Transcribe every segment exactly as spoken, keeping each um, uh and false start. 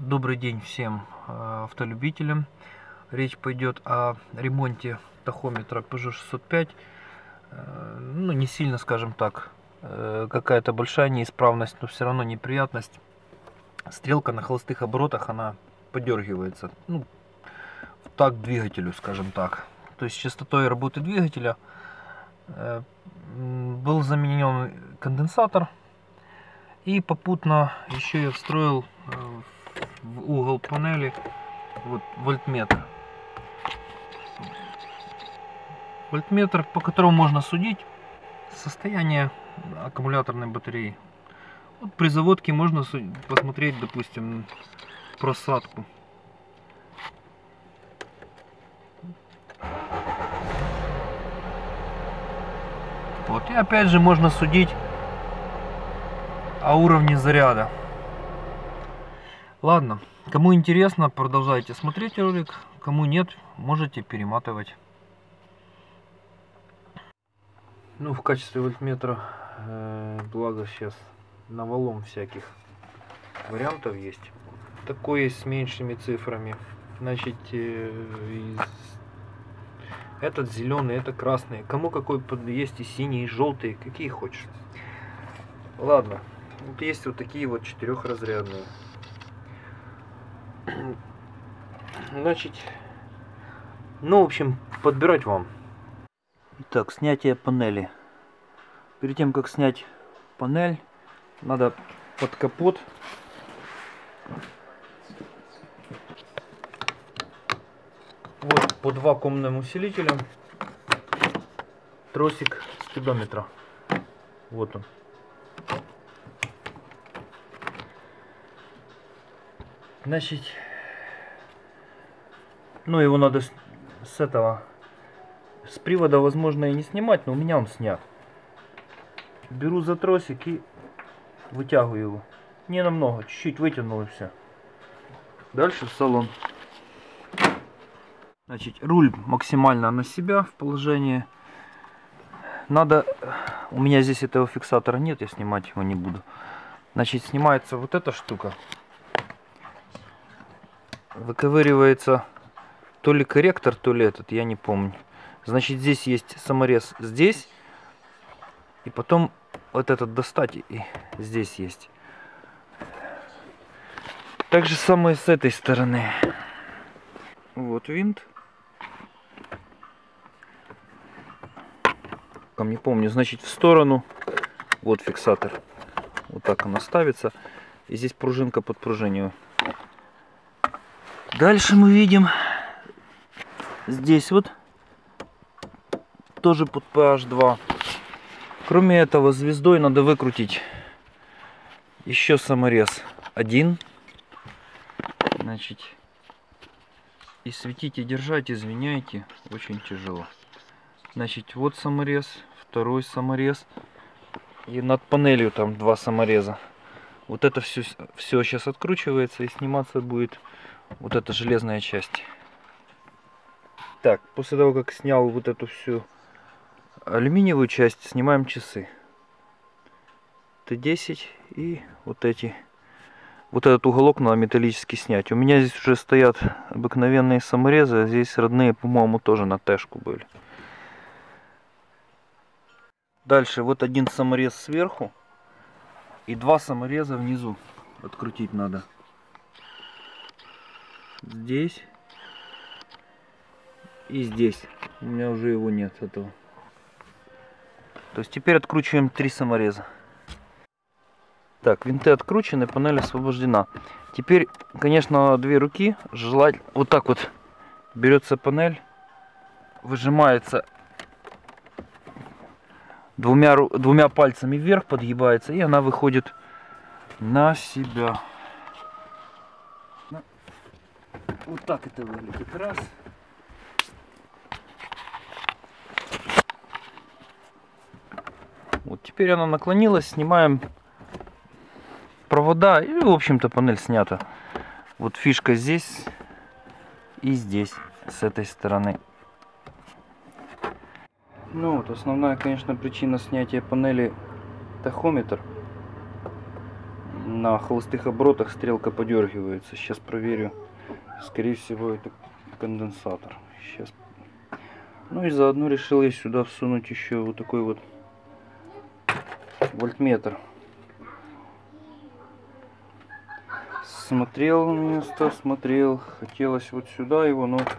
Добрый день всем автолюбителям. Речь пойдет о ремонте тахометра Peugeot шестьсот пять. Ну, не сильно, скажем так, какая-то большая неисправность, но все равно неприятность. Стрелка на холостых оборотах, она подергивается. Ну, в такт двигателю, скажем так. То есть с частотой работы двигателя был заменен конденсатор. И попутно еще я встроил в угол панели вот вольтметр. Вольтметр, по которому можно судить состояние аккумуляторной батареи. Вот при заводке можно посмотреть, допустим, просадку. Вот, и опять же можно судить о уровне заряда. Ладно, кому интересно, продолжайте смотреть ролик, кому нет, можете перематывать. Ну, в качестве вольтметра, э, благо сейчас навалом всяких вариантов есть. Такой есть с меньшими цифрами. Значит, э, из... этот зеленый, это красный. Кому какой есть и синий, и желтый, какие хочешь. Ладно, вот есть вот такие вот четырехразрядные. Значит, ну, в общем, подбирать вам. Итак, снятие панели. Перед тем, как снять панель, надо под капот вот под вакуумным усилителем тросик спидометра. Вот он. Значит, ну его надо с, с этого, с привода возможно и не снимать, но у меня он снят. Беру за тросик и вытягиваю его. Не намного, чуть-чуть вытянул и все. Дальше в салон. Значит, руль максимально на себя в положении. Надо, у меня здесь этого фиксатора нет, я снимать его не буду. Значит, снимается вот эта штука. Выковыривается то ли корректор, то ли этот, я не помню. Значит, здесь есть саморез, здесь. И потом вот этот достать, и здесь есть. Так же самое с этой стороны. Вот винт. Не помню, значит, в сторону. Вот фиксатор. Вот так она ставится. И здесь пружинка подпружиниваю. Дальше мы видим здесь вот тоже под пэ аш два. Кроме этого, звездой надо выкрутить еще саморез один. Значит, и светить и держать, извиняйте, очень тяжело. Значит, вот саморез, второй саморез. И над панелью там два самореза. Вот это все, все сейчас откручивается, и сниматься будет вот эта железная часть. Так, после того, как снял вот эту всю алюминиевую часть, снимаем часы. тэ десять и вот эти. Вот этот уголок надо металлически снять. У меня здесь уже стоят обыкновенные саморезы, а здесь родные, по-моему, тоже на тэшку были. Дальше вот один саморез сверху и два самореза внизу. Открутить надо. Здесь и здесь. У меня уже его нет, этого. То есть теперь откручиваем три самореза. Так, винты откручены, панель освобождена. Теперь, конечно, две руки желать. Вот так вот берется панель, выжимается двумя, двумя пальцами вверх, подгибается, и она выходит на себя. Вот так это выглядит. Раз. Вот теперь она наклонилась, снимаем провода, и, в общем-то, панель снята. Вот фишка здесь и здесь, с этой стороны. Ну вот, основная, конечно, причина снятия панели — тахометр. На на холостых оборотах стрелка подергивается. Сейчас проверю. Скорее всего, это конденсатор. Сейчас. Ну и заодно решил я сюда всунуть еще вот такой вот вольтметр. Смотрел место, смотрел. Хотелось вот сюда его, но,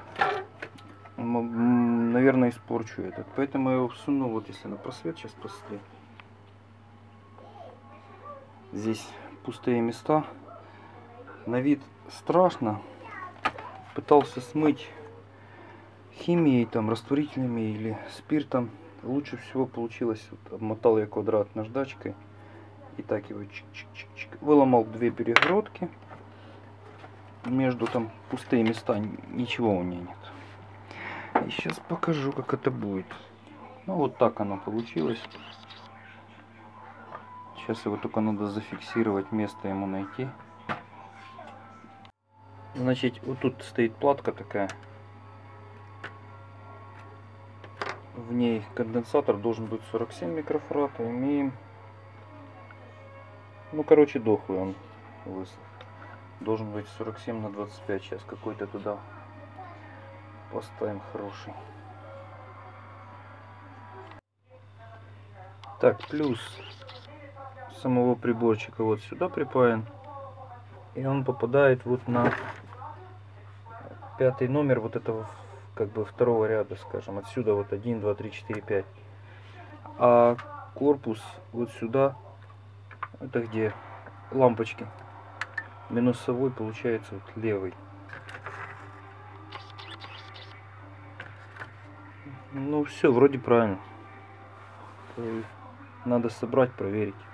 наверное, испорчу этот. Поэтому я его всунул, вот если на просвет сейчас посмотреть. Здесь пустые места. На вид страшно. Пытался смыть химией, там, растворителями или спиртом. Лучше всего получилось. Вот, обмотал я квадрат наждачкой. И так его чик-чик-чик-чик. Выломал две перегородки. Между там пустые места. Ничего у меня нет. И сейчас покажу, как это будет. Ну вот так оно получилось. Сейчас его только надо зафиксировать, место ему найти. Значит, вот тут стоит платка такая. В ней конденсатор должен быть сорок семь микрофарад. А имеем, ну короче, дохлый он высох. Должен быть сорок семь на двадцать пять. Сейчас какой-то туда поставим хороший. Так, плюс самого приборчика вот сюда припаян. И он попадает вот на пятый номер вот этого, как бы, второго ряда, скажем. Отсюда вот один, два, три, четыре, пять. А корпус вот сюда, это где лампочки. Минусовой получается вот левый. Ну все, вроде правильно. Надо собрать, проверить.